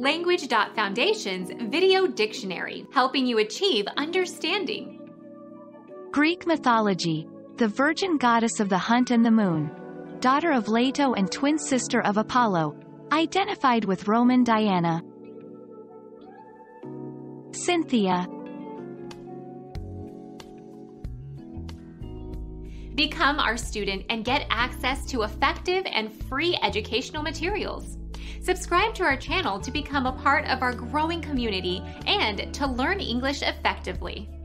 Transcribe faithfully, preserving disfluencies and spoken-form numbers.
Language Foundation's Video Dictionary, helping you achieve understanding. Greek mythology, the virgin goddess of the hunt and the moon, daughter of Leto and twin sister of Apollo, identified with Roman Diana. Cynthia. Become our student and get access to effective and free educational materials. Subscribe to our channel to become a part of our growing community and to learn English effectively.